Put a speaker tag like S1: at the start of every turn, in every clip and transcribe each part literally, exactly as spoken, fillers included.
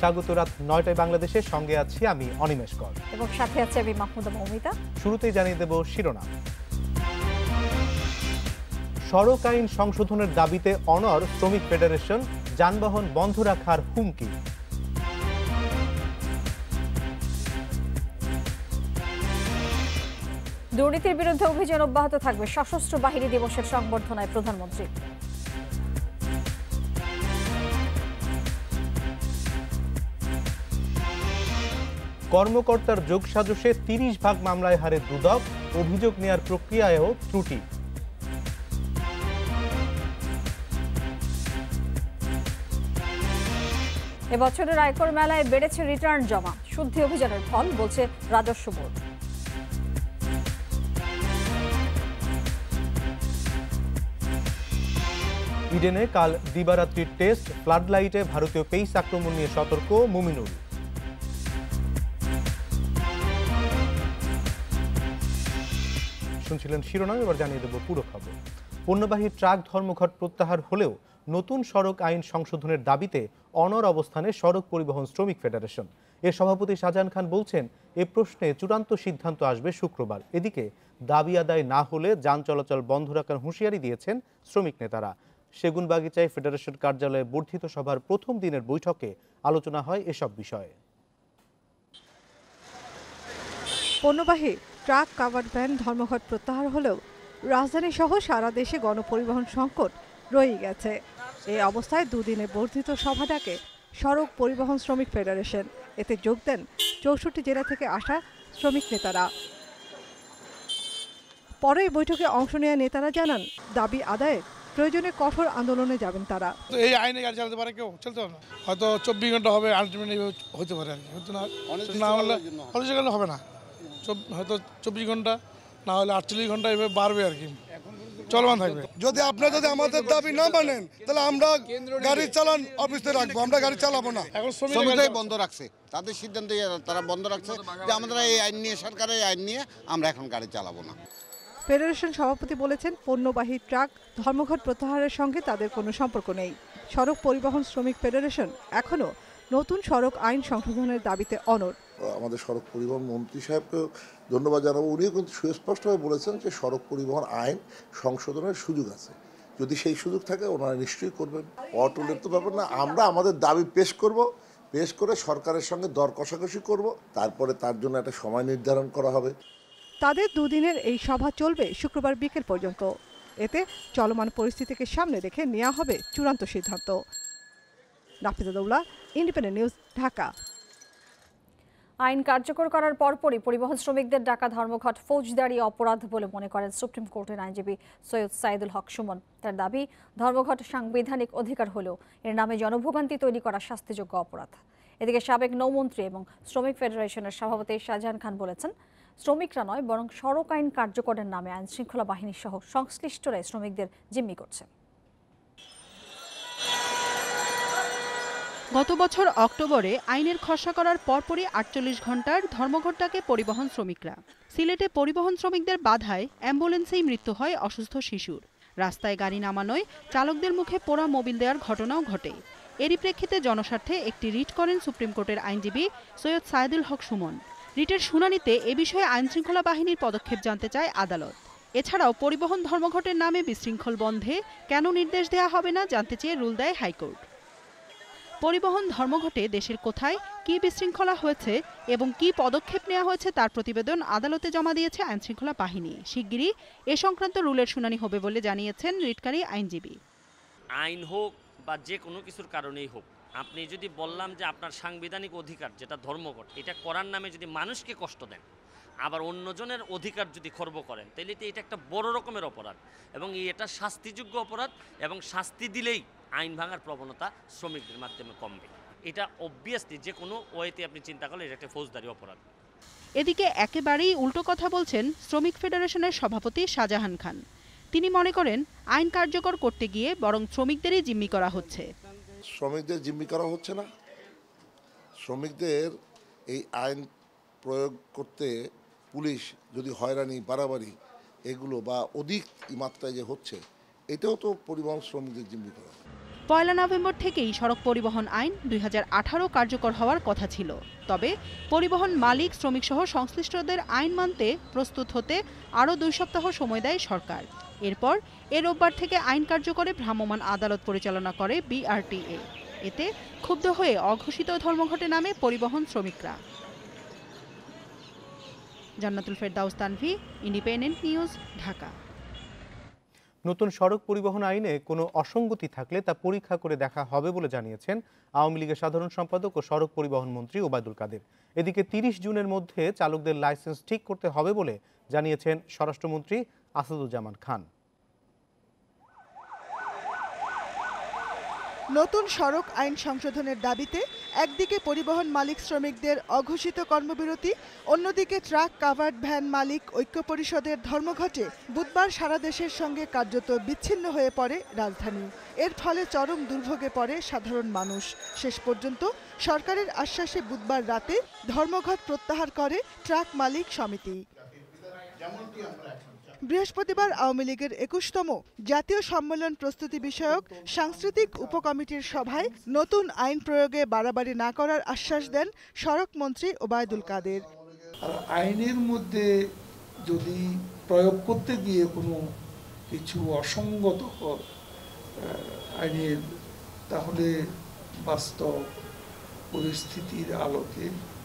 S1: স্বাগত রাত নয়টায় বাংলাদেশের সঙ্গে আছি আমি অনিমেষ কর
S2: এবং সাথে আছে আমি মাহমুদা মৌমিতা।
S1: শুরুতেই জানিয়ে দেব শিরোনাম। সড়ক আইন সংশোধনের দাবিতে অনড় শ্রমিক ফেডারেশন, যানবাহন বন্ধ রাখার হুমকি।
S2: দুর্নীতির বিরুদ্ধে অভিযান অব্যাহত থাকবে, সশস্ত্র বাহিনী দিবসের সংবর্ধনায় প্রধানমন্ত্রী।
S1: কর্মকর্তার যোগসাজশে তিরিশ ভাগ মামলায় হারে দুদক, অভিযোগ নেয়ার প্রক্রিয়ায়ও ত্রুটি।
S2: এবছরের আয়কর মেলায় বেড়েছে রিটার্ন জমা, শুদ্ধি অভিযানের ফল বলছে রাজস্ব বোর্ড।
S1: ইডেনে কাল দিবারাত্রির টেস্ট, ফ্লাড লাইটে ভারতীয় পেস আক্রমণ নিয়ে সতর্ক মুমিনুল। শুনছিলেন শিরোনাম, এবার জানিয়ে দেব পুরো খবর। পণ্যবাহী ট্রাক ধর্মঘট প্রত্যাহার হলেও নতুন সড়ক আইন সংশোধনের দাবিতে অনড় অবস্থানে সড়ক পরিবহন শ্রমিক ফেডারেশন। এর সভাপতি শাহজাহান খান বলছেন, এ প্রশ্নে চূড়ান্ত সিদ্ধান্ত আসবে শুক্রবার। এদিকে দাবি আদায় না হলে যান চলাচল বন্ধ রাখার হুঁশিয়ারি দিয়েছেন শ্রমিক নেতারা। সেগুনবাগিচায় ফেডারেশন কার্যালয়ে বর্ধিত সভার প্রথম দিনের বৈঠকে আলোচনা হয় এসব বিষয়ে।
S3: পণ্যবাহী ট্রাক কাভার্ড ভ্যান ধর্মঘট প্রত্যাহার হলেও রাজধানী সহ সারা দেশে গণপরিবহন সংকট রয়ে গেছে। এই অবস্থায় দুদিনে বর্ধিত সভা ডাকে সড়ক পরিবহন শ্রমিক ফেডারেশন। এতে যোগ দেন চৌষট্টি জেলা থেকে আসা শ্রমিক নেতারা। পরে বৈঠকে অংশ নেওয়া নেতারা জানান, দাবি আদায়ে প্রয়োজনে কঠোর আন্দোলনে যাবেন তারা।
S4: এই আইনে গাড়ি চালাতে পারে কেউ, চলতে পারে না। হয়তো চব্বিশ ঘন্টা হবে, আলটিমেটলি হতে পারে আর কি, হয়তো না না হলে অনিশ্চিতকালে হবে না, হয়তো চব্বিশ ঘন্টা না হলে আটচল্লিশ ঘন্টা এভাবে বাড়বে আর কি, চলমান থাকবে।
S5: যদি আপনারা যদি আমাদের দাবি না মানেন তাহলে আমরা গাড়ি চালান অফিসে রাখবো, আমরা গাড়ি চালাবো না।
S4: এখন
S6: শ্রমিকরাই বন্ধ রাখছে, তাদের সিদ্ধান্ত তারা বন্ধ রাখছে যে আমাদের এই আইন নিয়ে, সরকারের আইন নিয়ে আমরা এখন গাড়ি চালাবো না।
S3: ফেডারেশন সভাপতি বলেছেন, পণ্যবাহী ট্রাক ধর্মঘট প্রত্যাহারের সঙ্গে তাদের কোনো সম্পর্ক নেই। সড়ক পরিবহন শ্রমিক ফেডারেশন এখনও নতুন সড়ক আইন সংশোধনের দাবিতে অনড়।
S7: আমাদের সড়ক পরিবহন মন্ত্রী সাহেবকে ধন্যবাদ জানাবো, উনিও কিন্তু সুস্পষ্টভাবে বলেছেন যে সড়ক পরিবহন আইন সংশোধনের সুযোগ আছে, যদি সেই সুযোগ থাকে ওনারা নিশ্চয়ই করবেন। অটলের তো ব্যাপার না, আমরা আমাদের দাবি পেশ করব, পেশ করে সরকারের সঙ্গে দর কষাকষি করব, তারপরে তার জন্য একটা সময় নির্ধারণ করা হবে।
S3: তাদের দুদিনের এই সভা চলবে শুক্রবার বিকেল পর্যন্ত। এতে চলমান পরিস্থিতিকে সামনে রেখে নেওয়া হবে চূড়ান্ত সিদ্ধান্ত। Nafiza Daula, independent news, Dhaka.
S2: আইন কার্যকর করার পরপরই পরিবহন শ্রমিকদের ডাকা ধর্মঘট ফৌজদারি অপরাধ বলে মনে করেন সুপ্রিম কোর্টের আইনজীবী সৈয়দ সাইদুল হক সুমন। তার দাবি, ধর্মঘট সাংবিধানিক অধিকার হলেও এর নামে জনভোগান্তি তৈরি করা শাস্তিযোগ্য অপরাধ। এদিকে সাবেক নৌমন্ত্রী এবং শ্রমিক ফেডারেশনের সভাপতি শাহজাহান খান বলেছেন, শ্রমিকরা নয় বরং সড়ক আইন কার্যকরের নামে আইন শৃঙ্খলা বাহিনী সহ সংশ্লিষ্টরাই শ্রমিকদের জিম্মি করছে।
S8: গত বছর অক্টোবরে আইনের খসড়া করার পরপরই আটচল্লিশ ঘন্টার ধর্মঘটটাকে পরিবহন শ্রমিকরা। সিলেটে পরিবহন শ্রমিকদের বাধায় অ্যাম্বুলেন্সেই মৃত্যু হয় অসুস্থ শিশুর। রাস্তায় গাড়ি নামানোয় চালকদের মুখে পোড়া মোবিল দেওয়ার ঘটনাও ঘটে। এরই প্রেক্ষিতে জনস্বার্থে একটি রিট করেন সুপ্রিম কোর্টের আইনজীবী সৈয়দ সাইদুল হক সুমন। রিটের শুনানিতে এ বিষয়ে আইনশৃঙ্খলা বাহিনীর পদক্ষেপ জানতে চায় আদালত। এছাড়াও পরিবহন ধর্মঘটের নামে বিশৃঙ্খল বন্ধে কেন নির্দেশ দেওয়া হবে না জানতে চেয়ে রুল দেয় হাইকোর্ট। পরিবহন ধর্মঘটে দেশের কোথায় কি বিশৃঙ্খলা হয়েছে এবং কি পদক্ষেপ নেওয়া হয়েছে তার প্রতিবেদন আদালতে জমা দিয়েছে আইনশৃঙ্খলা বাহিনী। শিগগিরই এ সংক্রান্ত রুলের শুনানি হবে বলে জানিয়েছেন রিটকারী আইনজীবী।
S9: আইন হোক বা যে কোনো কিছুর কারণেই হোক, আপনি যদি বললাম যে আপনার সাংবিধানিক অধিকার যেটা ধর্মঘট, এটা করার নামে যদি মানুষকে কষ্ট দেন, আবার অন্যজনের অধিকার যদি খর্ব করেন, তাহলে এটা একটা বড় রকমের অপরাধ এবং এটা শাস্তিযোগ্য অপরাধ, এবং শাস্তি দিলেই আইন ভাঙার প্রবণতা শ্রমিকদের মাধ্যমে কমবে। এটা অবভিয়াসলি যে কোনো ওয়েতে আপনি চিন্তা করলে এটা একটা ফৌজদারি অপরাধ।
S8: এদিকে একেবারেই উল্টো কথা বলছেন শ্রমিক ফেডারেশনের সভাপতি শাহজাহান খান। তিনি মনে করেন, আইন কার্যকর করতে গিয়ে বরং শ্রমিকদেরই জিম্মি করা হচ্ছে।
S7: শ্রমিকদের জিম্মি করা হচ্ছে না, শ্রমিকদের এই আইন প্রয়োগ করতে পুলিশ যদি হয়রানি বাড়াবাড়ি এগুলো বা অধিক মাত্রায় যে হচ্ছে, এটাও তো পরিবহন শ্রমিকদের জিম্মি করা।
S8: পয়লা নভেম্বর থেকেই সড়ক পরিবহন আইন দুই হাজার আঠারো কার্যকর হওয়ার কথা ছিল। তবে পরিবহন মালিক শ্রমিক সহ সংশ্লিষ্টদের আইন মানতে প্রস্তুত হতে আরও দুই সপ্তাহ সময় দেয় সরকার। এরপর এ রোববার থেকে আইন কার্যকরে ভ্রাম্যমাণ আদালত পরিচালনা করে বিআরটিএ। এতে ক্ষুব্ধ হয়ে অঘোষিত ধর্মঘটে নামে পরিবহন শ্রমিকরা। জান্নাতুল ফেরদাউস তানভি, ইন্ডিপেন্ডেন্ট নিউজ, ঢাকা।
S1: নতুন সড়ক পরিবহন আইনে কোনো অসঙ্গতি থাকলে তা পরীক্ষা করে দেখা হবে বলে জানিয়েছেন আওয়ামী লীগের সাধারণ সম্পাদক ও সড়ক পরিবহন মন্ত্রী ওবায়দুল কাদের। এদিকে তিরিশ জুনের মধ্যে চালকদের লাইসেন্স ঠিক করতে হবে বলে জানিয়েছেন স্বরাষ্ট্রমন্ত্রী আসাদুজ্জামান খান।
S3: নতুন সড়ক আইন সংশোধনের দাবিতে একদিকে পরিবহন মালিক শ্রমিকদের অঘোষিত কর্মবিরতি, অন্যদিকে ট্রাক কাভার্ড ভ্যান মালিক ঐক্য পরিষদের ধর্মঘটে বুধবার সারা দেশের সঙ্গে কার্যত বিচ্ছিন্ন হয়ে পড়ে রাজধানী। এর ফলে চরম দুর্ভোগে পড়ে সাধারণ মানুষ। শেষ পর্যন্ত সরকারের আশ্বাসে বুধবার রাতে ধর্মঘট প্রত্যাহার করে ট্রাক মালিক সমিতি। বৃহস্পতিবার আওয়ামী লীগের একুশতম জাতীয় সম্মেলন প্রস্তুতি বিষয়ক সাংস্কৃতিক উপকমিটির সভায় নতুন আইন প্রয়োগে বাড়াবাড়ি না করার আশ্বাস দেন সড়ক মন্ত্রী ওবায়দুল কাদের।
S10: আইনের মধ্যে যদি প্রয়োগ করতে গিয়ে কোনো কিছু অসঙ্গত আইনের, তাহলে বাস্তব পরিস্থিতির আলোকে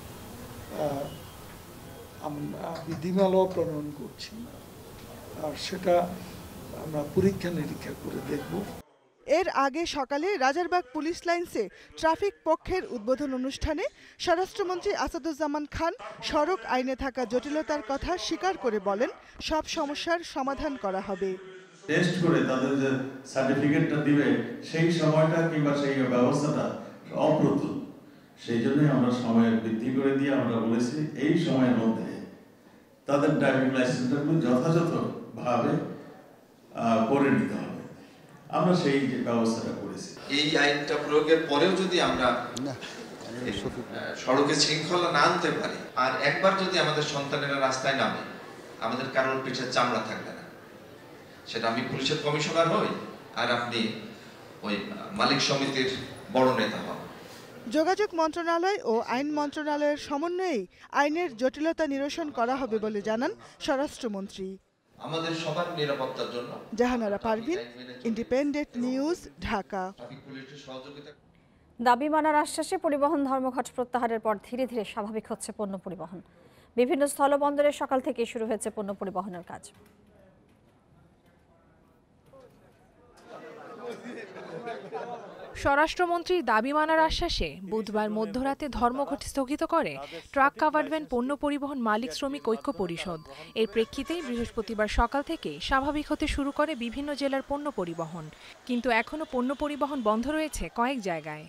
S10: আমরা বিধিমালাও প্রণয়ন করছি, আর সেটা আমরা পরীক্ষা নিরীক্ষা করে দেখব।
S3: এর আগে সকালে রাজারবাগ পুলিশ লাইন্সে ট্রাফিক পক্ষের উদ্বোধন অনুষ্ঠানে স্বরাষ্ট্রমন্ত্রী আসাদুজ্জামান খান সড়ক আইনে থাকা জটিলতার কথা স্বীকার করে বলেন, সব সমস্যার সমাধান করা হবে।
S11: টেস্ট করে তাদের যে সার্টিফিকেটটা দিবে সেই সময়টা কিংবা সেই ব্যবস্থাটা অপ্রতুল, সেই জন্যই আমরা সময় বৃদ্ধি করে দিয়ে আমরা বলেছি এই সময়ের মধ্যে তাদের ড্রাইভিং লাইসেন্সটাগুলো যথাযথভাবে করে নিতে হবে। আমরা সেই যে ব্যবস্থাটা করেছি।
S12: এই আইনটা প্রয়োগের পরেও যদি আমরা সড়কে শৃঙ্খলা না আনতে পারি, আর একবার যদি আমাদের সন্তানেরা রাস্তায় নামে, আমাদের কারোর পিঠে চামড়া থাকবে না। সেটা আমি পুলিশের কমিশনার হই আর আপনি ওই মালিক সমিতির বড় নেতা হন।
S3: যোগাযোগ মন্ত্রণালয় ও আইন মন্ত্রণালয়ের সমন্বয়ে আইনের জটিলতা নিরসন করা হবে বলে জানান স্বরাষ্ট্রমন্ত্রী।
S12: আমাদের সবার নিরাপত্তার জন্য।
S3: Jahanara Parvin, independent news, Dhaka.
S2: দাবি মানার আশ্বাসে পরিবহন ধর্মঘট প্রত্যাহারের পর ধীরে ধীরে স্বাভাবিক হচ্ছে পণ্য পরিবহন। বিভিন্ন স্থলবন্দরে সকাল থেকে শুরু হয়েছে পণ্য পরিবহনের কাজ।
S13: স্বরাষ্ট্রমন্ত্রীর দাবি মানার আশ্বাসে বুধবার মধ্যরাতে ধর্মঘট স্থগিত করে ট্রাক কাভার্ড ভ্যান পণ্য পরিবহন মালিক শ্রমিক ঐক্য পরিষদ। এর প্রেক্ষিতেই বৃহস্পতিবার সকাল থেকে স্বাভাবিক হতে শুরু করে বিভিন্ন জেলার পণ্য পরিবহন, কিন্তু এখনও পণ্য পরিবহন বন্ধ রয়েছে কয়েক জায়গায়।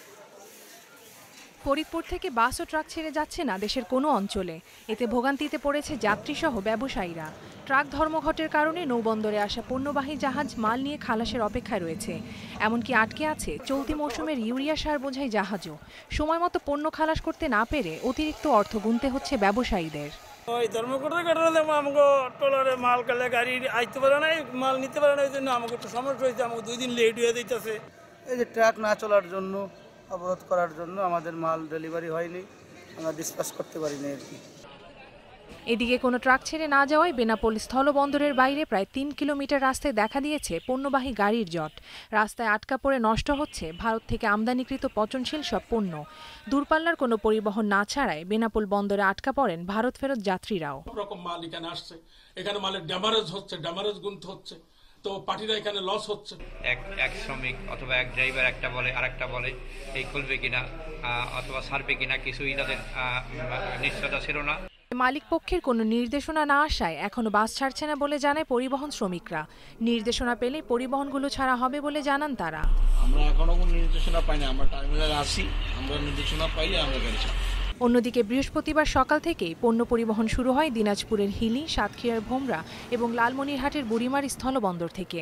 S13: ফরিদপুর থেকে বাস ও ট্রাক ছেড়ে যাচ্ছে না দেশের কোনো অঞ্চলে। এতে ভোগান্তিতে পড়েছে যাত্রীসহ ব্যবসায়ীরা। ট্রাক ধর্মঘটের কারণে নৌবন্দরে আসা পণ্যবাহী জাহাজ মাল নিয়ে খালাসের অপেক্ষায় রয়েছে। এমনকি আটকে আছে চলতি মৌসুমের ইউরিয়া সার বোঝাই জাহাজও। সময় মতো পণ্য খালাস করতে না পেরে অতিরিক্ত অর্থ গুনতে হচ্ছে ব্যবসায়ীদের।
S14: ওই ধর্মঘটের কারণে আমাকে ট্রলারে মাল কালে গাড়ি আইতে পারে না, মাল নিতে পারে না, এই জন্য আমাকে একটু সমস্যা হয়েছে। আমাকে দুই দিন লেট হয়ে দিতেছে।
S15: এই যে ট্রাক না চলার জন্য, অবরোধ করার জন্য আমাদের মাল ডেলিভারি হয়নি, আমরা ডিসপাস করতে পারিনি আর কি।
S13: এদিকে কোনো ট্রাক ছেড়ে না যাওয়ায় বেনাপোল স্থলবন্দরের বাইরে প্রায় তিন কিলোমিটার রাস্তায় দেখা দিয়েছে পণ্যবাহী গাড়ির জট। রাস্তায় আটকা পড়ে নষ্ট হচ্ছে ভারত থেকে আমদানিকৃত পচনশীল সব পণ্য। দূরপাল্লার কোনো পরিবহন না ছাড়ায় বেনাপোল বন্দরে আটকা পড়েন ভারত ফেরত যাত্রীরাও।
S16: রকম মাল এখানে আসছে, এখানে মালের ড্যামারেজ হচ্ছে, ড্যামারেজ গুনতে হচ্ছে, তো পার্টিরা এখানে লস হচ্ছে।
S17: এক এক শ্রমিক অথবা এক ড্রাইভার একটা বলে আর একটা বলে এই খুলবে কিনা অথবা ছাড়বে কিনা, কিছুই তাদের নিশ্চয়তা ছিল না।
S13: মালিক পক্ষের কোনো নির্দেশনা না আসায় এখনো বাস ছাড়ছে না বলে জানায় পরিবহন শ্রমিকরা। নির্দেশনা পেলে পরিবহনগুলো ছাড়া হবে বলে জানান তারা।
S16: আমরা এখনো কোনো নির্দেশনা পাইনি, আমরা টার্মিনালে আসি, আমরা নির্দেশনা পাইলে আমরা গাড়ি ছাড়ব।
S13: অন্যদিকে বৃহস্পতিবার সকাল থেকেই পণ্য পরিবহন শুরু হয় দিনাজপুরের হিলি, সাতক্ষীরার ভোমরা এবং লালমনিরহাটের বুড়িমারি স্থলবন্দর থেকে।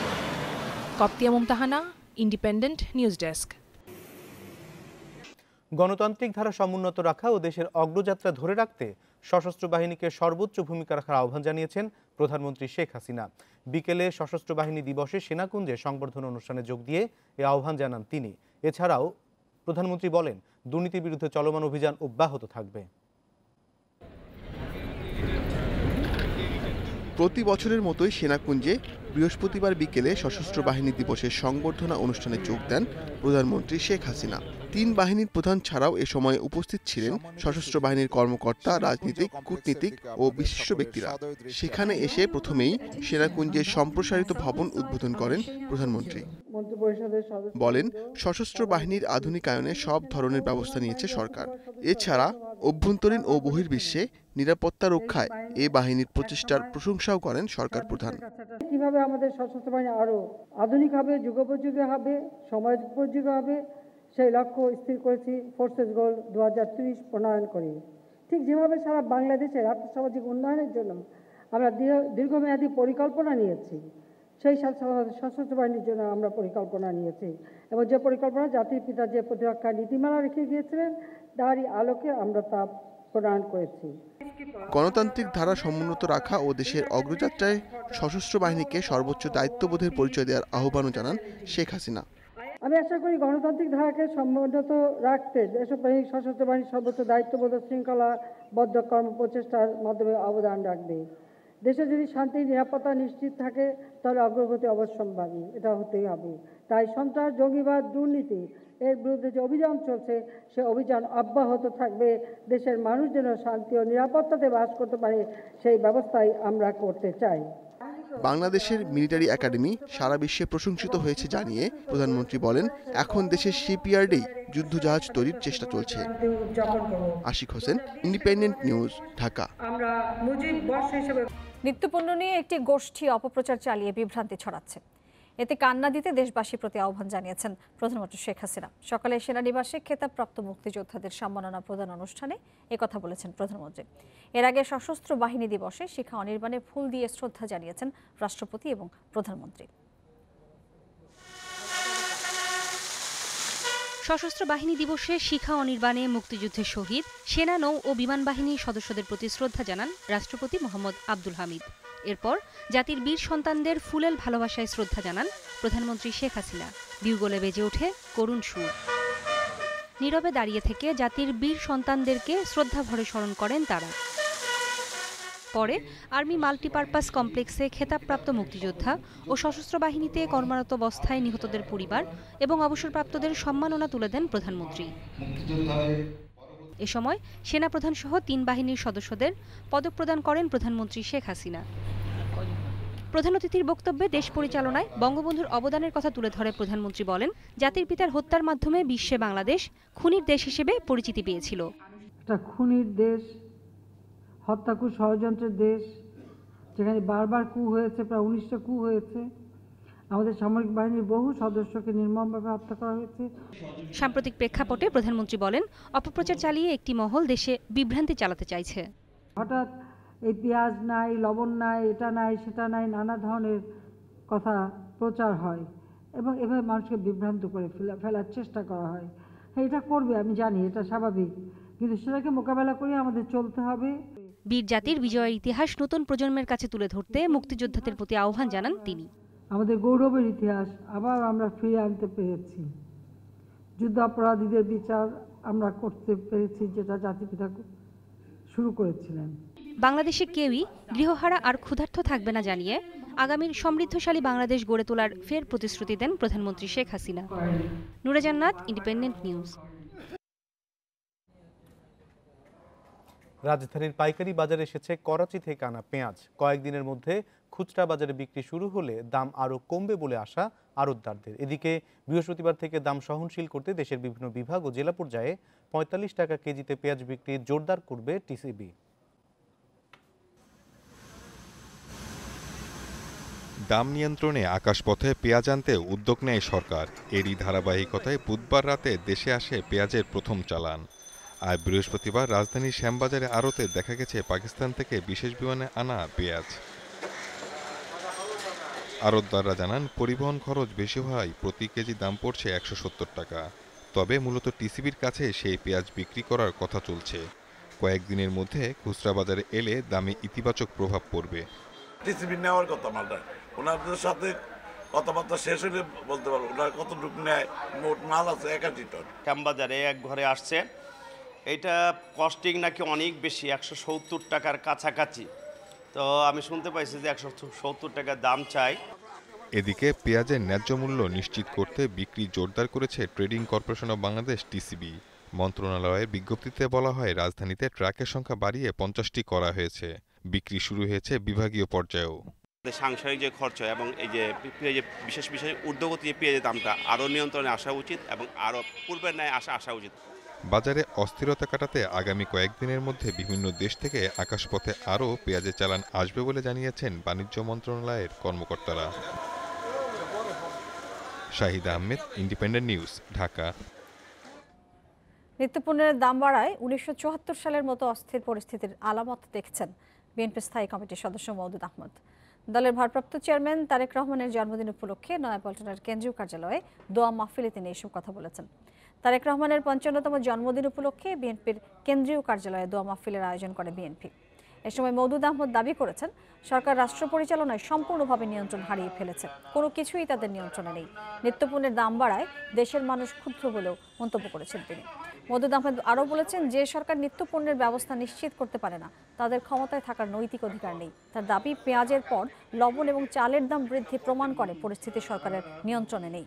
S13: Koptia Mumtahana, independent news desk.
S1: গণতান্ত্রিক ধারা সমুন্নত রাখা ও দেশের অগ্রযাত্রা ধরে রাখতে সশস্ত্র বাহিনীকে সর্বোচ্চ ভূমিকা রাখার আহ্বান জানিয়েছেন প্রধানমন্ত্রী শেখ হাসিনা। বিকেলে সশস্ত্র বাহিনী দিবসে সেনাকুঞ্জে সংবর্ধনা অনুষ্ঠানে যোগ দিয়ে এ আহ্বান জানান তিনি। এছাড়াও প্রধানমন্ত্রী বলেন, দুর্নীতির বিরুদ্ধে চলমান অভিযান অব্যাহত থাকবে।
S18: প্রতি বছরের মতোই সেনাকুঞ্জে বৃহস্পতিবার বিকেলে সশস্ত্র বাহিনী দিবসের সংবর্ধনা অনুষ্ঠানে যোগ দেন প্রধানমন্ত্রী শেখ হাসিনা। তিন বাহিনীর প্রধান ছাড়াও এ সময় উপস্থিত ছিলেন সশস্ত্র বাহিনীর কর্মকর্তা, রাজনীতিক, কূটনীতিক ও বিশিষ্ট ব্যক্তিরা। সেখানে এসে প্রথমেই সেনাকুঞ্জের সম্প্রসারিত ভবন উদ্বোধন করেন প্রধানমন্ত্রী। বলেন, সশস্ত্র বাহিনীর আধুনিকায়নে সব ধরনের ব্যবস্থা নিয়েছে সরকার। এছাড়া অভ্যন্তরীণ ও বহির্বিশ্বে নিরাপত্তা রক্ষায় এ বাহিনীর প্রচেষ্টার প্রশংসাও করেন সরকার প্রধান।
S19: কিভাবে আমাদের সশস্ত্র বাহিনী আরো আধুনিক হবে, যুগোপযোগী হবে, সময়োপযোগী হবে, সেই লক্ষ্য স্থির করেছি ফোর্সেস গোল দু হাজার ত্রিশ প্রণয়ন করে। ঠিক যেভাবে সারা বাংলাদেশের আর্থসামাজিক উন্নয়নের জন্য আমরা দীর্ঘমেয়াদী পরিকল্পনা নিয়েছি, সেই সাথে সশস্ত্র বাহিনীর জন্য আমরা পরিকল্পনা নিয়েছি এবং যে পরিকল্পনা জাতির পিতা যে প্রতিরক্ষা নীতিমালা রেখে গিয়েছিলেন তারই আলোকে আমরা তা প্রণয়ন করেছি।
S18: গণতান্ত্রিক ধারা সমুন্নত রাখা ও দেশের অগ্রযাত্রায় সশস্ত্র বাহিনীকে সর্বোচ্চ দায়িত্ববোধের পরিচয় দেওয়ার আহ্বানও জানান শেখ হাসিনা।
S19: আমি আশা করি গণতান্ত্রিক ধারাকে সমুন্নত রাখতে দেশপ্রেমী সশস্ত্র বাহিনী সর্বোচ্চ দায়িত্ববোধ শৃঙ্খলাবদ্ধ কর্ম প্রচেষ্টার মাধ্যমে অবদান রাখবে। দেশে যদি শান্তি নিরাপত্তা নিশ্চিত থাকে তাহলে অগ্রগতি অবশ্যম্ভাবী, এটা হতেই হবে। তাই সন্ত্রাস, জঙ্গিবাদ, দুর্নীতি এর বিরুদ্ধে যে অভিযান চলছে সে অভিযান অব্যাহত থাকবে। দেশের মানুষ যেন শান্তি ও নিরাপত্তাতে বাস করতে পারে সেই ব্যবস্থাই আমরা করতে চাই।
S18: বাংলাদেশের মিলিটারি একাডেমি সারা বিশ্বে প্রশংসিত হয়েছে জানিয়ে প্রধানমন্ত্রী বলেন, এখন দেশের শিপইয়ার্ডেই যুদ্ধজাহাজ তৈরির চেষ্টা চলছে। Ashik Hossain, independent news, Dhaka.
S2: নিত্যপণ্য নিয়ে একটি গোষ্ঠী অপপ্রচার চালিয়ে বিভ্রান্তি ছড়াচ্ছে। এতে কান্না দিতে দেশবাসীর প্রতি আহ্বান জানিয়েছেন প্রধানমন্ত্রী শেখ হাসিনা। সকালে সেনানিবাসে খেতাবপ্রাপ্ত মুক্তিযোদ্ধাদের সম্মাননা প্রদান অনুষ্ঠানে একথা বলেছেন প্রধানমন্ত্রী। এর আগে সশস্ত্র বাহিনী দিবসে শিখা অনির্বাণে ফুল দিয়ে শ্রদ্ধা জানিয়েছেন রাষ্ট্রপতি এবং প্রধানমন্ত্রী।
S20: সশস্ত্র বাহিনী দিবসে শিখা অনির্বাণে মুক্তিযুদ্ধের শহীদ সেনা, নৌ ও বিমান বাহিনীর সদস্যদের প্রতি শ্রদ্ধা জানান রাষ্ট্রপতি মোহাম্মদ আব্দুল হামিদ। এরপর জাতির বীর সন্তানদের ফুলেল ভালোবাসায় শ্রদ্ধা জানান প্রধানমন্ত্রী শেখ হাসিনা। বিউগলে বেজে ওঠে করুণ সুর। নীরবে দাঁড়িয়ে থেকে জাতির বীর সন্তানদেরকে শ্রদ্ধা ভরে স্মরণ করেন তারা। পরে আর্মি মাল্টিপারপাস কমপ্লেক্সে খেতাবপ্রাপ্ত মুক্তিযোদ্ধা ও সশস্ত্র বাহিনীতে কর্মরত অবস্থায় নিহতদের পরিবার এবং অবসরপ্রাপ্তদের সম্মাননা তুলে দেন প্রধানমন্ত্রী। এ সময় সেনাপ্রধান সহ তিন বাহিনীর সদস্যদের পদক প্রদান করেন প্রধানমন্ত্রী শেখ হাসিনা। প্রধান অতিথির বক্তব্যে দেশ পরিচালনায় বঙ্গবন্ধুর অবদানের কথা তুলে ধরে প্রধানমন্ত্রী বলেন, জাতির পিতার হত্যার মাধ্যমে বিশ্বে বাংলাদেশ খুনির দেশ হিসেবে পরিচিতি পেয়েছিল।
S19: একটা খুনির দেশ, হত্যাকু ষড়যন্ত্রের দেশ, যেখানে বারবার কু হয়েছে, প্রায় উনিশটা কু হয়েছে। আমাদের সামরিক বাহিনীর বহু সদস্যকে নির্মমভাবে হত্যা করা হয়েছে।
S20: সাম্প্রতিক প্রেক্ষাপটে প্রধানমন্ত্রী বলেন, অপপ্রচার চালিয়ে একটি মহল দেশে বিভ্রান্তি চালাতে চাইছে।
S19: হঠাৎ এই পেঁয়াজ নাই, লবণ নাই, এটা নাই, সেটা নাই, নানা ধরনের কথা প্রচার হয় এবং এভাবে মানুষকে বিভ্রান্ত করে ফেলার চেষ্টা করা হয়। হ্যাঁ, এটা করবে, আমি জানি, এটা স্বাভাবিক, কিন্তু সেটাকে মোকাবেলা করে আমাদের চলতে হবে।
S20: বীর জাতির বিজয়ের ইতিহাস নতুন প্রজন্মের কাছে তুলে ধরতে মুক্তিযোদ্ধাদের প্রতি আহ্বান জানান তিনি।
S19: আমাদের গৌরবের ইতিহাস আবার আমরা ফিরে আনতে পেরেছি। যুদ্ধ অপরাধীদের বিচার আমরা করতে পেরেছি, যেটা জাতিপিতা শুরু করেছিলেন।
S20: বাংলাদেশে কেউই গৃহহারা আর ক্ষুধার্ত থাকবে না জানিয়ে আগামীর সমৃদ্ধশালী বাংলাদেশ গড়ে তোলার ফের প্রতিশ্রুতি দেন প্রধানমন্ত্রী শেখ হাসিনা। নুরে জান্নাত, ইন্ডিপেন্ডেন্ট নিউজ।
S1: রাজধানীর পাইকারি বাজারে এসেছে করাচি থেকে আনা পেঁয়াজ। কয়েকদিনের মধ্যে খুচরা বাজারে বিক্রি শুরু হলে দাম আরও কমবে বলে আশা আড়তদারদের। এদিকে বৃহস্পতিবার থেকে দাম সহনশীল করতে দেশের বিভিন্ন বিভাগ ও জেলা পর্যায়ে পঁয়তাল্লিশ টাকা কেজিতে পেঁয়াজ বিক্রি জোরদার করবে টিসিবি।
S21: দাম নিয়ন্ত্রণে আকাশপথে পেঁয়াজ আনতে উদ্যোগ নেয় সরকার। এরই ধারাবাহিকতায় বুধবার রাতে দেশে আসে পেঁয়াজের প্রথম চালান। আর বৃহস্পতিবার রাজধানীর শ্যামবাজারে আড়তে দেখা গেছে পাকিস্তান থেকে বিশেষ বিমানে আনা পেঁয়াজ। আড়তদাররা জানান, পরিবহন খরচ বেশি হওয়ায় প্রতি কেজি দাম পড়ছে একশো সত্তর টাকা। তবে মূলত টিসিবির কাছে সেই পেঁয়াজ বিক্রি করার কথা চলছে। কয়েকদিনের মধ্যে খুচরা বাজারে এলে দামে ইতিবাচক প্রভাব পড়বে।
S5: টিসিবি নেওয়ার কথা মালটা, ওনাদের সাথে কথাবার্তা শেষ হলে বলতে পারবো ওনার কতটুকু নেয়। মোট মাল আছে একাশি টন।
S22: শ্যামবাজারে এক ঘরে আসছে, এটা কস্টিং নাকি অনেক বেশি, একশো সত্তর টাকার কাছাকাছি। তো আমি শুনতে পাইছি যে একশো সত্তর টাকার দাম চাই।
S21: এদিকে পেঁয়াজের ন্যায্য মূল্য নিশ্চিত করতে বিক্রি জোরদার করেছে trading corporation of Bangladesh T C B. মন্ত্রণালয়ের বিজ্ঞপ্তিতে বলা হয়, রাজধানীতে ট্রাকের সংখ্যা বাড়িয়ে পঞ্চাশটি করা হয়েছে। বিক্রি শুরু হয়েছে বিভাগীয় পর্যায়েও।
S23: সাংসারিক যে খরচ এবং এই যে পেঁয়াজের বিশেষ বিশেষ ঊর্ধ্বগতি পেঁয়াজের দামটা আরও নিয়ন্ত্রণে আসা উচিত এবং আরও পূর্বের ন্যায় আসা আসা উচিত।
S21: বাজারে অস্থিরতা কাটাতে আগামী কয়েকদিনের মধ্যে বিভিন্ন দেশ থেকে আকাশপথে আরও পেঁয়াজের চালান আসবে বলে জানিয়েছেন বাণিজ্য মন্ত্রণালয়ের কর্মকর্তারা। Shahid Ahmed, independent news, Dhaka.
S2: নিত্যপণ্যের দাম বাড়ায় উনিশশো চুয়াত্তর সালের মতো অস্থির পরিস্থিতির আলামত দেখছেন বিএনপি স্থায়ী কমিটির সদস্য মওদুদ আহমদ। দলের ভারপ্রাপ্ত চেয়ারম্যান তারেক রহমানের জন্মদিন উপলক্ষে নয়াপল্টনের কেন্দ্রীয় কার্যালয়ে দোয়া মাহফিলে তিনি এসব কথা বলেছেন। তারেক রহমানের পঞ্চান্নতম জন্মদিন উপলক্ষে বিএনপির কেন্দ্রীয় কার্যালয়ে দোয়া মাহফিলের আয়োজন করে বিএনপি। এ সময় মওদুদ আহমদ দাবি করেছেন, সরকার রাষ্ট্র পরিচালনায় সম্পূর্ণভাবে নিয়ন্ত্রণ হারিয়ে ফেলেছে, কোনো কিছুই তাদের নিয়ন্ত্রণে নেই। নিত্যপণ্যের দাম বাড়ায় দেশের মানুষ ক্ষুব্ধ বলেও মন্তব্য করেছেন তিনি। মওদুদ আহমদ আরও বলেছেন, যে সরকার নিত্যপণ্যের ব্যবস্থা নিশ্চিত করতে পারে না, তাদের ক্ষমতায় থাকার নৈতিক অধিকার নেই। তার দাবি, পেঁয়াজের পর লবণ এবং চালের দাম বৃদ্ধি প্রমাণ করে পরিস্থিতি সরকারের নিয়ন্ত্রণে নেই।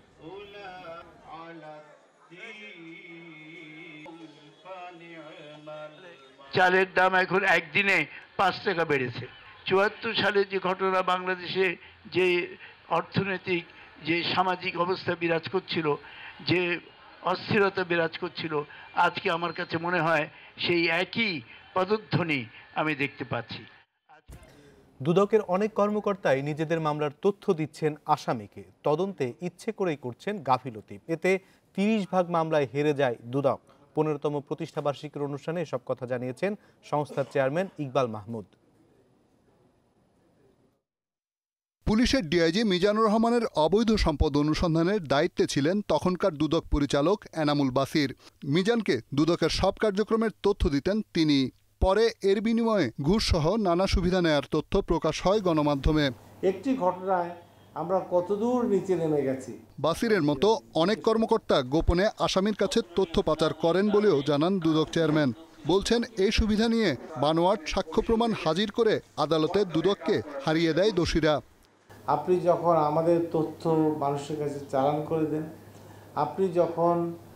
S24: চালের দাম এখন একদিনে পাঁচ টাকা বেড়েছে। চুয়াত্তর সালে যে ঘটনা, বাংলাদেশে যে অর্থনৈতিক যে সামাজিক অবস্থা বিরাজ করছিল, যে অস্থিরতা বিরাজ করছিল, আজকে আমার কাছে মনে হয় সেই একই পদধ্বনি আমি দেখতে পাচ্ছি।
S1: দুদকের অনেক কর্মকর্তাই নিজেদের মামলার তথ্য দিচ্ছেন আসামিকে, তদন্তে ইচ্ছে করেই করছেন গাফিলতি। এতে তিরিশ ভাগ মামলায় হেরে যায় দুদক। পনেরোতম প্রতিষ্ঠাবার্ষিকীর অনুষ্ঠানে এসব কথা জানিয়েছেন সংস্থার চেয়ারম্যান ইকবাল মাহমুদ।
S25: পুলিশের ডিআইজি মিজানুর রহমানের অবৈধ সম্পদ অনুসন্ধানের দায়িত্বে ছিলেন তখনকার দুদক পরিচালক এনামুল বাসির। মিজানকে দুদকের সব কার্যক্রমের তথ্য দিতেন তিনি। পরে এর বিনিময়ে ঘুষসহ নানা সুবিধা নেয়ার তথ্য প্রকাশ হয় গণমাধ্যমে।
S26: একটি ঘটনায় আমরা কতদূর নিচে নেমে গেছি।
S25: বাসিরের মতো অনেক কর্মকর্তা গোপনে আসামির কাছে তথ্য পাচার করেন বলেও জানান দুদক চেয়ারম্যান। বলছেন, এই সুবিধা নিয়ে বানোয়াট সাক্ষ্য প্রমাণ হাজির করে আদালতে দুদককে হারিয়ে দেয় দোষীরা।
S26: আপনি যখন আমাদের তথ্য মানুষের কাছে চালান করে দেন, আপনি যখন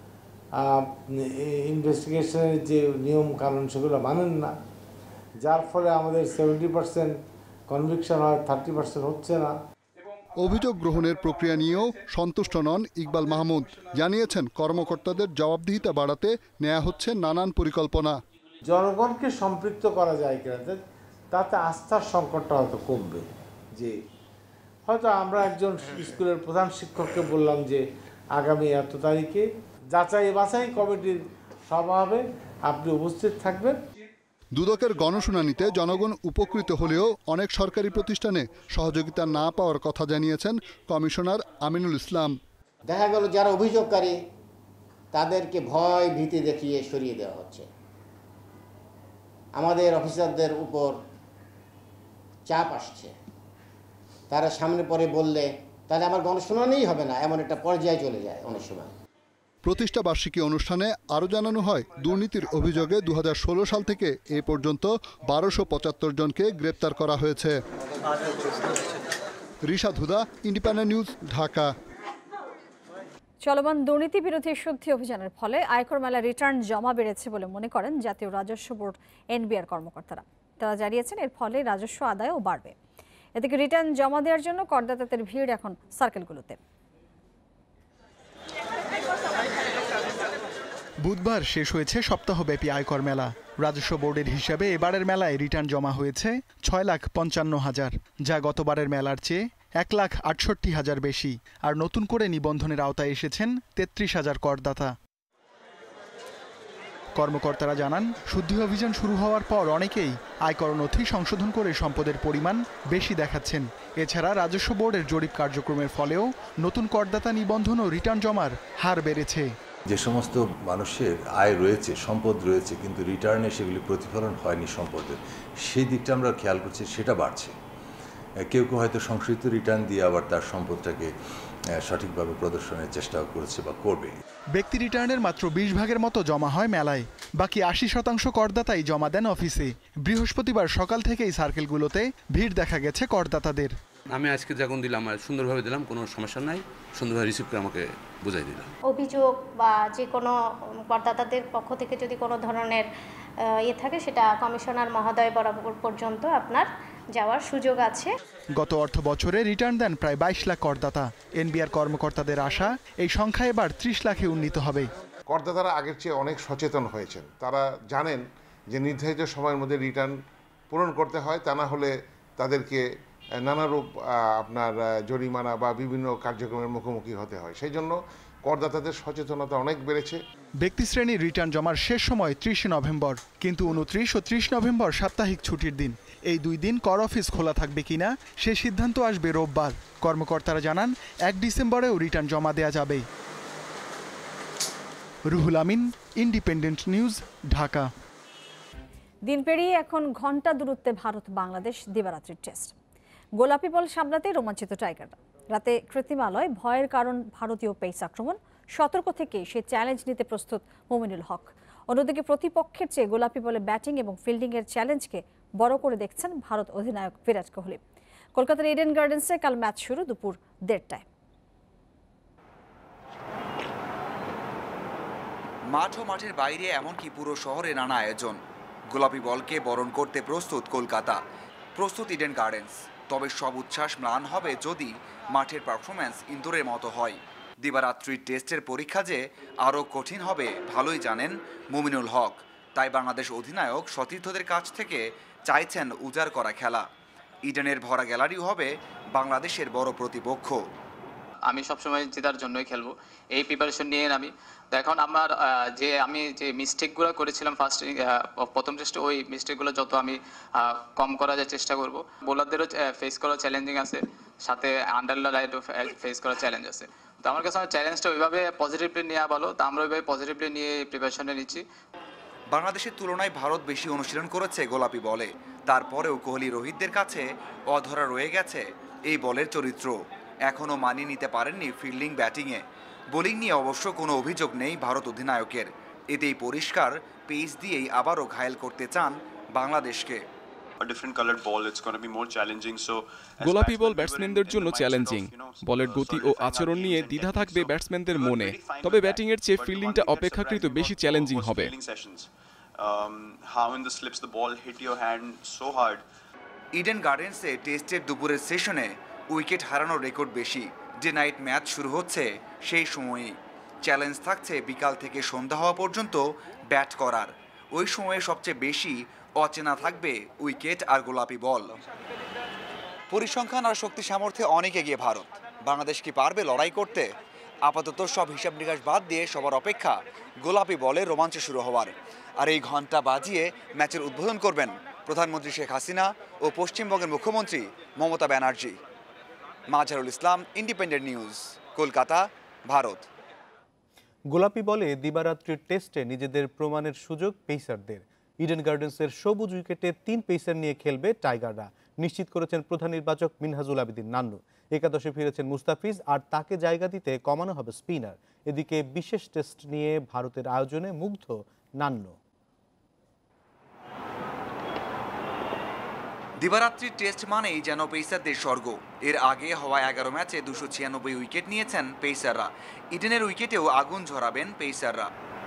S26: ইনভেস্টিগেশনের যে নিয়ম কানুন সেগুলো মানেন না, যার ফলে আমাদের সেভেন্টি পার্সেন্ট কনভিকশন হয়, থার্টি পার্সেন্ট হচ্ছে না।
S25: অভিযোগ গ্রহণের প্রক্রিয়া নিয়েও সন্তুষ্ট নন ইকবাল মাহমুদ। জানিয়েছেন, কর্মকর্তাদের জবাবদিহিতা বাড়াতে নেওয়া হচ্ছে নানান পরিকল্পনা।
S26: জনগণকে সম্পৃক্ত করা যায় কিনা, তাতে আস্থার সংকটটা হয়তো কমবে। যে হয়তো আমরা একজন স্কুলের প্রধান শিক্ষককে বললাম যে আগামী এত তারিখে যাচাই বাছাই কমিটির সভা হবে, আপনি উপস্থিত থাকবেন।
S25: দুদকের গণশুনানিতে জনগণ উপকৃত হলেও অনেক সরকারি প্রতিষ্ঠানে সহযোগিতা না পাওয়ার কথা জানিয়েছেন কমিশনার আমিনুল ইসলাম।
S27: দেখা গেল যারা অভিযোগকারী তাদেরকে ভয় ভীতি দেখিয়ে সরিয়ে দেওয়া হচ্ছে। আমাদের অফিসারদের উপর চাপ আসছে, তারা সামনে পরে বললে তাহলে আমার গণশুনানিই হবে না, এমন একটা পর্যায়ে চলে যায় অনেক সময়।
S25: প্রতিষ্ঠা বার্ষিকী অনুষ্ঠানে আরও জানানো হয়, দুর্নীতির অভিযোগে দু হাজার ষোলো সাল থেকে এ পর্যন্ত বারোশো পঁচাত্তর জনকে গ্রেপ্তার করা হয়েছে। Rishad Huda, independent news, Dhaka.
S2: চলমান দুর্নীতি বিরোধী শুদ্ধি অভিযানের ফলে আয়কর মেলা রিটার্ন জমা বেড়েছে বলে মনে করেন জাতীয় রাজস্ব বোর্ড এনবিআর কর্মকর্তারা। তারা জানিয়েছেন, এর ফলে রাজস্ব আদায়ও বাড়বে। এদিকে রিটার্ন জমা দেওয়ার জন্য করদাতাদের ভিড় এখন সার্কেলগুলোতে।
S28: বুধবার শেষ হয়েছে সপ্তাহব্যাপী আয়কর মেলা। রাজস্ব বোর্ডের হিসাবে এবারের মেলায় রিটার্ন জমা হয়েছে ছয় লাখ পঞ্চান্ন হাজার, যা গতবারের মেলার চেয়ে এক লাখ আটষট্টি হাজার বেশি। আর নতুন করে নিবন্ধনের আওতায় এসেছেন তেত্রিশ হাজার করদাতা। কর্মকর্তারা জানান, শুদ্ধি অভিযান শুরু হওয়ার পর অনেকেই আয়কর নথি সংশোধন করে সম্পদের পরিমাণ বেশি দেখাচ্ছেন। এছাড়া রাজস্ব বোর্ডের জরিপ কার্যক্রমের ফলেও নতুন করদাতা নিবন্ধন ও রিটার্ন জমার হার বেড়েছে।
S4: যে সমস্ত মানুষের আয় রয়েছে, সম্পদ রয়েছে, কিন্তু রিটার্নে সেগুলি প্রতিফলন হয়নি সম্পদের, সেই দিকটা আমরা খেয়াল করছি, সেটা বাড়ছে। কেউ কেউ হয়তো সংশোধিত রিটার্ন দিয়ে আবার তার সম্পদটাকে সঠিকভাবে প্রদর্শনের চেষ্টা করেছে বা করবে।
S28: ব্যক্তি রিটার্নের মাত্র বিশ ভাগের মতো জমা হয় মেলায়, বাকি আশি শতাংশ করদাতাই জমা দেন অফিসে। বৃহস্পতিবার সকাল থেকেই সার্কেলগুলোতে ভিড় দেখা গেছে করদাতাদের।
S6: আমি আজকে যখন দিলাম সুন্দরভাবে দিলাম, কোনো সমস্যা নাই, সুন্দরভাবে রিসিভ করে আমাকে বুঝাই দিলাম।
S7: অভিযোগ বা যে কোনো করদাতাদের পক্ষ থেকে যদি কোনো ধরনের ইয়ে থাকে, সেটা কমিশনার মহোদয় বরাবর পর্যন্ত আপনার যাওয়ার সুযোগ আছে।
S28: গত অর্থ বছরে রিটার্ন দেন প্রায় বাইশ লাখ করদাতা। এনবিআর কর্মকর্তাদের আশা এই সংখ্যা এবার ত্রিশ লাখে উন্নীত হবে।
S8: করদাতারা আগের চেয়ে অনেক সচেতন হয়েছেন। তারা জানেন যে নির্ধারিত সময়ের মধ্যে রিটার্ন পূরণ করতে হয়, তা না হলে তাদেরকে নানারূপ আপনার জরিমানা বা বিভিন্ন কার্যক্রমের মুখোমুখি হতে হয়। সেই জন্য করদাতাদের সচেতনতা অনেক বেড়েছে।
S28: ব্যক্তি শ্রেণীর রিটার্ন জমার শেষ সময় ত্রিশে নভেম্বর, কিন্তু উনত্রিশ ও ত্রিশ নভেম্বর সাপ্তাহিক ছুটির দিন। এই দুই দিন কর অফিস খোলা থাকবে কিনা সে সিদ্ধান্ত আসবে রোববার। কর্মকর্তারা জানান এক ডিসেম্বরেও রিটার্ন জমা দেয়া যাবে। Ruhul Amin, independent news, Dhaka.
S2: দিন পেরিয়ে এখন ঘন্টা দূরত্বে ভারত বাংলাদেশ দিবারাত্রির টেস্ট। গোলাপি বল সামলাতে রোমাঞ্চিত টাইগাররা। রাতে কৃত্রিম আলোয় ভয়ের কারণ ভারতীয় পেস আক্রমণ, সতর্ক থেকে সে চ্যালেঞ্জ নিতে প্রস্তুত মুমিনুল হক। অন্যদিকে প্রতিপক্ষের চেয়ে গোলাপি বলে ব্যাটিং এবং ফিল্ডিংয়ের চ্যালেঞ্জকে বড় করে দেখছেন ভারত অধিনায়ক বিরাট কোহলি। কলকাতার ইডেন গার্ডেন্সে কাল ম্যাচ শুরু দুপুর দেড়টায়।
S9: মাঠ ও মাঠের বাইরে এমনকি পুরো শহরে নানা আয়োজন। গোলাপি বলকে বরণ করতে প্রস্তুত কলকাতা, প্রস্তুত ইডেন গার্ডেন্স। তবে সব উচ্ছ্বাস ম্লান হবে যদি মাঠের পারফরম্যান্স ইন্দোরের মতো হয়। দিবারাত্রির টেস্টের পরীক্ষা যে আরও কঠিন হবে ভালোই জানেন মুমিনুল হক। তাই বাংলাদেশ অধিনায়ক সতীর্থদের কাছ থেকে চাইছেন উজাড় করা খেলা। ইডেনের ভরা গ্যালারিও হবে বাংলাদেশের বড় প্রতিপক্ষ।
S10: আমি সবসময় জেতার জন্যই খেলবো, এই প্রিপারেশন নিয়ে আমি। তো এখন আমার যে আমি যে মিস্টেকগুলো করেছিলাম ফার্স্ট প্রথম টেস্টে, ওই মিস্টেকগুলো যত আমি কম করার চেষ্টা করব। বোলারদেরও ফেস করা চ্যালেঞ্জিং আছে, সাথে আন্ডারলাইটও ফেস করার চ্যালেঞ্জ আছে। তো আমার কাছে আমার চ্যালেঞ্জটা ওইভাবে পজিটিভলি নেওয়া ভালো, তো আমরা ওইভাবে পজিটিভলি নিয়ে প্রিপারেশনটা নিচ্ছি।
S9: বাংলাদেশের তুলনায় ভারত বেশি অনুশীলন করেছে গোলাপি বলে, তারপরেও কোহলি রোহিতদের কাছে অধরা রয়ে গেছে এই বলের চরিত্র। এখনও মানিয়ে নিতে পারেননি ফিল্ডিং ব্যাটিংয়ে। বোলিং নিয়ে অবশ্য কোনো অভিযোগ নেই ভারত অধিনায়কের। এতেই পরিষ্কার পেস দিয়েই আবারও ঘায়েল করতে চান বাংলাদেশকে।
S11: গোলাপি বল ব্যাটসম্যানদের জন্য চ্যালেঞ্জিং। বলের গতি ও আচরণ নিয়ে দ্বিধা থাকবে ব্যাটসম্যানদের মনে, তবে ব্যাটিংয়ের চেয়ে ফিল্ডিংটা অপেক্ষাকৃত বেশি চ্যালেঞ্জিং হবে।
S9: ইডেন গার্ডেন্সে টেস্টের দুপুরের সেশনে উইকেট হারানোর রেকর্ড বেশি। ডে নাইট ম্যাচ শুরু হচ্ছে সেই সময়ই। চ্যালেঞ্জ থাকছে বিকাল থেকে সন্ধ্যা হওয়া পর্যন্ত ব্যাট করার। ওই সময়ে সবচেয়ে বেশি অচেনা থাকবে উইকেট আর গোলাপি বল। পরিসংখ্যান আর শক্তি সামর্থ্যে অনেক এগিয়ে ভারত। বাংলাদেশ কি পারবে লড়াই করতে? আপাতত সব হিসাব নিকাশ বাদ দিয়ে সবার অপেক্ষা গোলাপি বলে রোমাঞ্চ শুরু হওয়ার। আর এই ঘন্টা বাজিয়ে ম্যাচের উদ্বোধন করবেন প্রধানমন্ত্রী শেখ হাসিনা ও পশ্চিমবঙ্গের মুখ্যমন্ত্রী মমতা ব্যানার্জি। Mazharul Islam, independent news, Kolkata, Bharat.
S1: গোলাপি বলে দিবারাত্রির টেস্টে নিজেদের প্রমাণের সুযোগ পেসারদের। ইডেন গার্ডেন্সের সবুজ উইকেটে তিন পেসার নিয়ে খেলবে টাইগাররা, নিশ্চিত করেছেন প্রধান নির্বাচক মিনহাজুল আবেদিন নান্নু। একাদশে ফিরেছেন মুস্তাফিজ, আর তাকে জায়গা দিতে কমানো হবে স্পিনার। এদিকে বিশেষ টেস্ট নিয়ে ভারতের আয়োজনে মুগ্ধ নান্নু।
S9: দিবারাত্রির টেস্ট মানেই যেন পেসারদের স্বর্গ। এর আগে হওয়া এগারো ম্যাচে দুশো ছিয়ানব্বই উইকেট নিয়েছেন পেসাররা। ইডেনের উইকেটেও আগুন ঝরাবেন পেসাররা।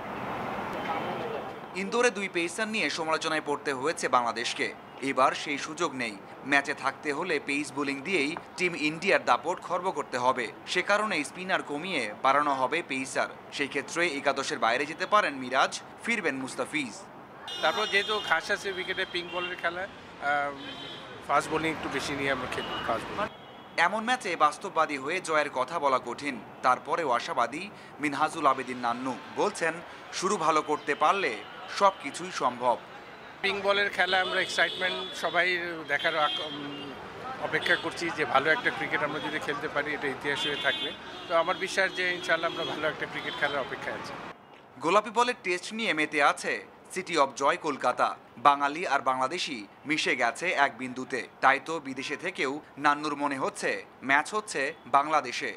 S9: ইন্দোরে দুই পেসার নিয়ে সমালোচনায় পড়তে হয়েছে বাংলাদেশকে। এবার সেই সুযোগ নেই। ম্যাচে থাকতে হলে পেস বোলিং দিয়েই টিম ইন্ডিয়ার দাপট খর্ব করতে হবে। সে কারণে স্পিনার কমিয়ে বাড়ানো হবে পেসার। সেই ক্ষেত্রে একাদশের বাইরে যেতে পারেন মিরাজ, ফিরবেন মুস্তাফিজ।
S12: তারপর যেহেতু ঘাস আছে উইকেটে, পিঙ্ক বলের খেলা, ফাস্ট বোলিং একটু বেশি নিয়ে আমরা খেলি ফাস্ট বোলিং।
S9: এমন ম্যাচে বাস্তববাদী হয়ে জয়ের কথা বলা কঠিন, তারপরেও আশাবাদী মিনহাজুল আবেদিন নান্নু। বলছেন শুরু ভালো করতে পারলে সব কিছুই সম্ভব।
S12: পিঙ্ক বলের খেলা আমরা এক্সাইটমেন্ট সবাই দেখার অপেক্ষা করছি যে ভালো একটা ক্রিকেট আমরা যদি খেলতে পারি এটা ইতিহাস হয়ে থাকবে। তো আমার বিশ্বাস যে ইনশাআল্লাহ আমরা ভালো একটা ক্রিকেট খেলার অপেক্ষায় আছি।
S9: গোলাপি বলের টেস্ট নিয়ে মেতে আছে সিটি অব জয় কলকাতা। বাঙালি আর বাংলাদেশি মিশে গেছে এক বিন্দুতে, তাই তো বিদেশে থেকেও নান্নুর মনে হচ্ছে ম্যাচ হচ্ছে বাংলাদেশে।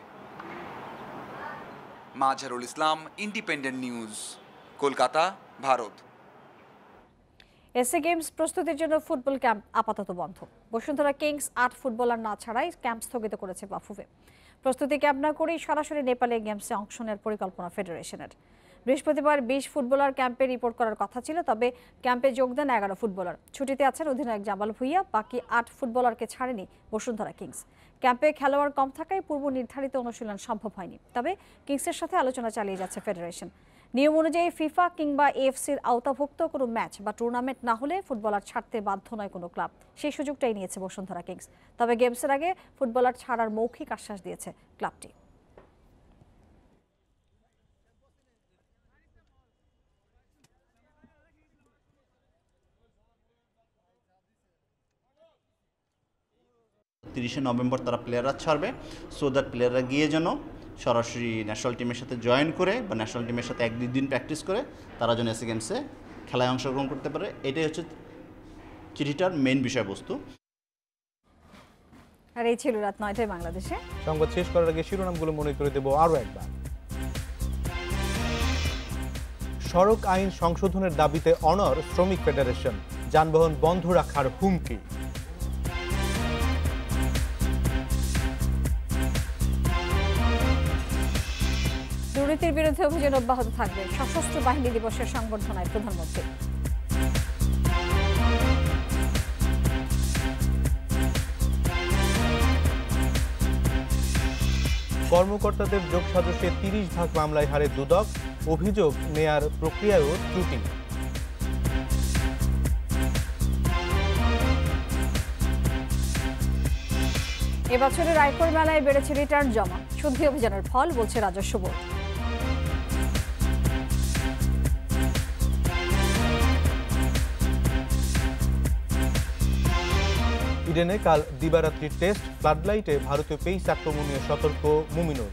S9: Mazharul Islam, independent news, Kolkata, Bharat.
S2: S A games প্রস্তুতির জন্য ফুটবল ক্যাম্প আপাতত বন্ধ। বসুন্ধরা কিংস আট ফুটবলার না ছাড়াই ক্যাম্প স্থগিত করেছে বাফুফে। প্রস্তুতি ক্যাম্প না করেই সরাসরি নেপালে গেমসে অংশ নেওয়ার পরিকল্পনা ফেডারেশনের। বৃহস্পতিবার বিশ ফুটবলার ক্যাম্পে রিপোর্ট করার কথা ছিল, তবে ক্যাম্পে যোগ দেন এগারো ফুটবলার। ছুটিতে আছেন অধিনায়ক জামাল ভুঁইয়া, বাকি আট ফুটবলারকে ছাড়েনি বসুন্ধরা কিংস। ক্যাম্পে খেলোয়াড় কম থাকায় পূর্ব নির্ধারিত অনুশীলন সম্ভব হয়নি, তবে কিংসের সাথে আলোচনা চালিয়ে যাচ্ছে ফেডারেশন। নিয়ম অনুযায়ী ফিফা কিংবা এএফসির আওতাভুক্ত কোনো ম্যাচ বা টুর্নামেন্ট না হলে ফুটবলার ছাড়তে বাধ্য নয় কোনো ক্লাব। সেই সুযোগটাই নিয়েছে বসুন্ধরা কিংস। তবে গেমসের আগে ফুটবলার ছাড়ার মৌখিক আশ্বাস দিয়েছে ক্লাবটি।
S3: তিরিশে নভেম্বর তারা প্লেয়াররা ছাড়বে, সো দ্যাট প্লেয়াররা গিয়ে যেন সরাসরি ন্যাশনাল টিমের সাথে জয়েন করে বা ন্যাশনাল টিমের সাথে এক দুই দিন প্র্যাকটিস করে তারা যেন এসএ গেমসে খেলায় অংশগ্রহণ করতে পারে। এটাই হচ্ছে চিঠিটার মেইন বিষয়বস্তু।
S2: আর এই ছিল রাত নয়টায় বাংলাদেশে
S1: সংবাদ শেষ করার আগে শিরোনামগুলো মনে করে দেব আরও একবার। সড়ক আইন সংশোধনের দাবিতে অনড় শ্রমিক ফেডারেশন, যানবাহন বন্ধ রাখার হুমকি।
S2: দুর্নীতির বিরুদ্ধে অভিযান অব্যাহত থাকবে, সশস্ত্র বাহিনী দিবসের সংবর্ধনায় প্রধানমন্ত্রী।
S1: কর্মকর্তাদের যোগসাজশে তিরিশ ভাগ মামলায় হারে দুদক, অভিযোগ নেয়ার প্রক্রিয়ায়ও ত্রুটি।
S2: এবছরের আয়কর মেলায় বেড়েছে রিটার্ন জমা, শুদ্ধি অভিযানের ফল বলছে রাজস্ব বোর্ড।
S1: ইডেনে কাল দিবারাত্রির টেস্ট, ফ্লাডলাইটে ভারতীয় পেস আক্রমণীয় সতর্ক মুমিনুল।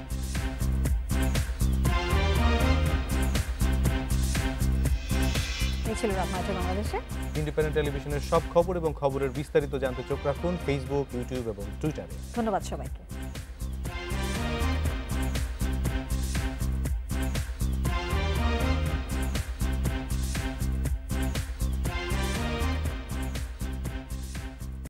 S2: ছিল রাত নয়টায় বাংলাদেশে।
S1: ইন্ডিপেন্ডেন্ট টেলিভিশনের সব খবর এবং খবরের বিস্তারিত জানতে চোখ রাখুন ফেসবুক, ইউটিউব এবং টুইটারে।
S2: ধন্যবাদ সবাইকে।